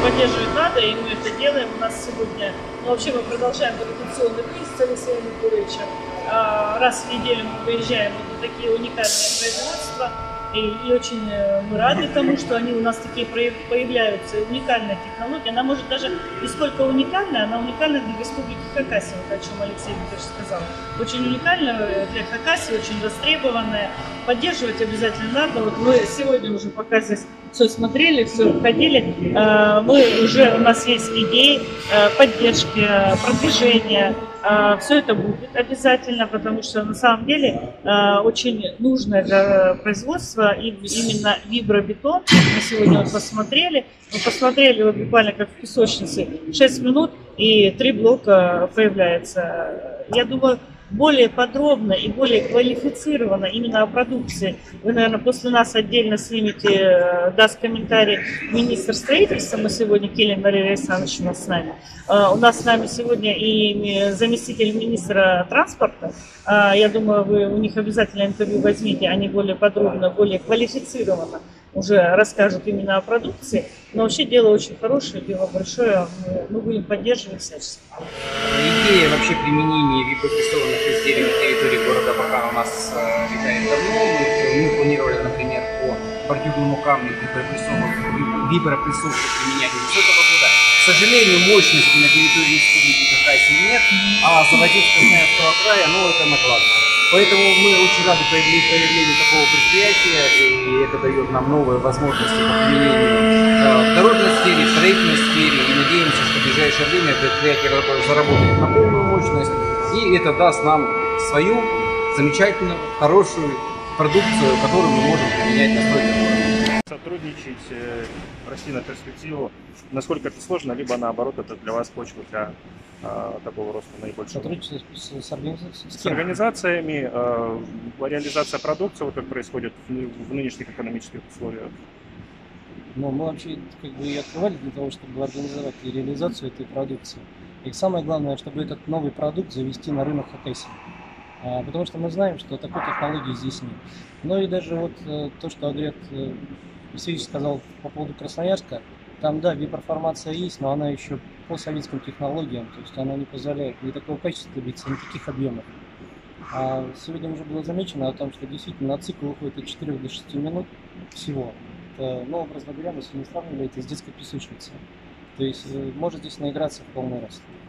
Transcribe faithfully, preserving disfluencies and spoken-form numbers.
поддерживать надо, и мы это делаем. У нас сегодня, ну вообще мы продолжаем традиционный выезд с Алексеем Анатольевичем. Раз в неделю мы выезжаем вот на такие уникальные производства. И, и очень мы рады тому, что они у нас такие появляются. Уникальная технология. Она может даже не сколько уникальная, она уникальна для Республики Хакасия, вот о чем Алексей Викторович сказал. Очень уникальная для Хакасии, очень востребованная. Поддерживать обязательно надо. Вот мы сегодня уже пока здесь все смотрели, все ходили, мы уже, у нас есть идеи поддержки, продвижения. Все это будет обязательно, потому что на самом деле очень нужно для производства именно вибробетон. Мы сегодня вот посмотрели, мы посмотрели вот буквально как в песочнице, шесть минут и три блока появляется. Я думаю, более подробно и более квалифицированно именно о продукции. Вы, наверное, после нас отдельно снимете, даст комментарий министр строительства. Мы сегодня, Келин Мария Александрович у нас с нами. У нас с нами сегодня и заместитель министра транспорта. Я думаю, вы у них обязательно интервью возьмите, они более подробно, более квалифицированно уже расскажут именно о продукции. Но вообще дело очень хорошее, дело большое, мы, мы будем поддерживать всячески. Идея вообще применения вибропрессованных изделий на территории города пока у нас э, летает давно. Мы, мы планировали, например, по бордюрному камню вибропрессовку применять уже с этого года. К сожалению, мощности на территории Республики Хакасия нет, а заводить с Красноярского края, ну, это накладно. Поэтому мы очень рады появлению такого предприятия, и это дает нам новые возможности по применению в дорожной сфере, в строительной сфере, и надеемся, что в ближайшее время предприятие заработает на полную мощность, и это даст нам свою замечательную, хорошую продукцию, которую мы можем применять на стройке города. Сотрудничать, расти на перспективу, насколько это сложно, либо наоборот, это для вас почва для а, такого роста наибольшего. Сотрудничать с, с организациями? С организациями, а, реализация продукции, вот как происходит в, в нынешних экономических условиях. Но мы вообще как бы и открывали для того, чтобы организовать и реализацию этой продукции. И самое главное, чтобы этот новый продукт завести на рынок Хакасии. А, потому что мы знаем, что такой технологии здесь нет. Ну и даже вот э, то, что Андрей э, Васильевич сказал по поводу Красноярска, там, да, виброформация есть, но она еще по советским технологиям, то есть она не позволяет ни такого качества добиться, ни таких объемов. А сегодня уже было замечено о том, что действительно на цикл уходит от четырёх до шести минут всего. Это, ну, образно говоря, если не сравнивали это с детской песочницей. То есть э, может здесь наиграться в полный рост.